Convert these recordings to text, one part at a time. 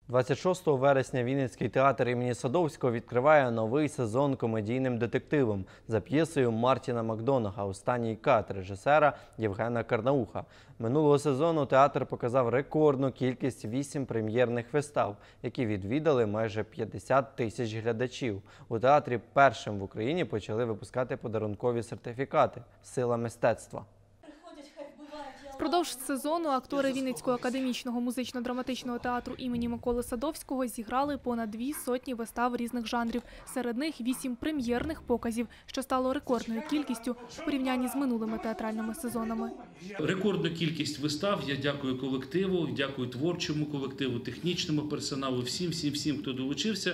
26 вересня Вінницький театр імені Садовського відкриває новий сезон комедійним детективом за п'єсою Мартіна Макдонага «Останній кат» режисера Євгена Карнауха. Минулого сезону театр показав рекордну кількість 8 прем'єрних вистав, які відвідали майже 50 тисяч глядачів. У театрі першим в Україні почали випускати подарункові сертифікати «Сила мистецтва». Впродовж сезону актори Вінницького академічного музично-драматичного театру імені Миколи Садовського зіграли понад 200 вистав різних жанрів. Серед них 8 прем'єрних показів, що стало рекордною кількістю в порівнянні з минулими театральними сезонами. Рекордну кількість вистав. Я дякую колективу, дякую творчому колективу, технічному персоналу, всім, хто долучився.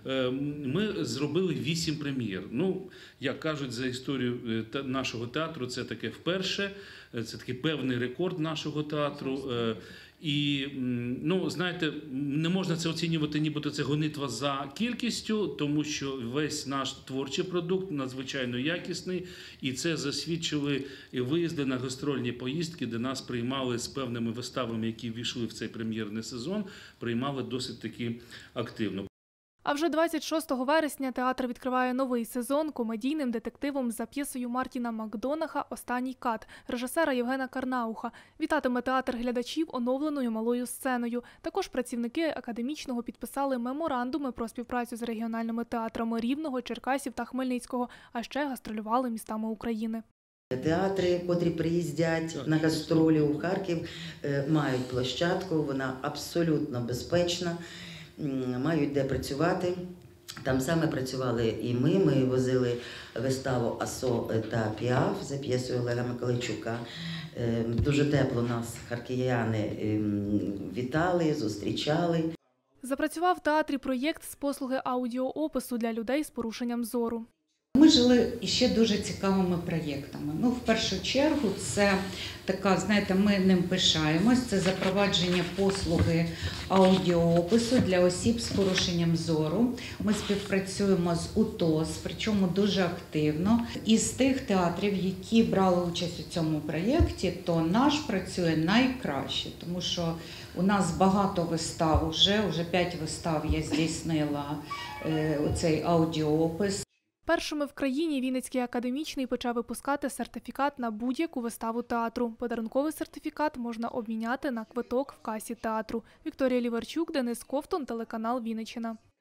Ми зробили 8 прем'єр. Ну, як кажуть, за історію нашого театру, це таке вперше, це такий певний рекорд нашого театру. І, ну, знаєте, не можна це оцінювати, нібито це гонитва за кількістю, тому що весь наш творчий продукт надзвичайно якісний, і це засвідчили виїзди на гастрольні поїздки, де нас приймали з певними виставами, які ввійшли в цей прем'єрний сезон, приймали досить таки активно. А вже 26 вересня театр відкриває новий сезон комедійним детективом за п'єсою Мартіна Макдонага «Останній кат» режисера Євгена Карнауха. Вітатиме театр глядачів оновленою малою сценою. Також працівники академічного підписали меморандуми про співпрацю з регіональними театрами Рівного, Черкасів та Хмельницького, а ще гастролювали містами України. Театри, котрі приїздять на гастролі у Харків, мають площадку, вона абсолютно безпечна. Мають де працювати. Там саме працювали і ми. Ми возили виставу «Асо та Піаф» за п'єсою Олега Миколайчука. Дуже тепло нас харків'яни вітали, зустрічали. Запрацював в театрі проєкт з послуги аудіоопису для людей з порушенням зору. Ми жили іще дуже цікавими проєктами. Ну, в першу чергу, це така, знаєте, ми ним пишаємось, це запровадження послуги аудіоопису для осіб з порушенням зору. Ми співпрацюємо з УТОС, причому дуже активно. Із тих театрів, які брали участь у цьому проєкті, то наш працює найкраще, тому що у нас багато вистав вже 5 вистав я здійснила оцей аудіоопис. Першими в країні Вінницький академічний почав випускати сертифікат на будь-яку виставу театру. Подарунковий сертифікат можна обміняти на квиток в касі театру. Вікторія Ліварчук, Денис Ковтун, телеканал Вінниччина.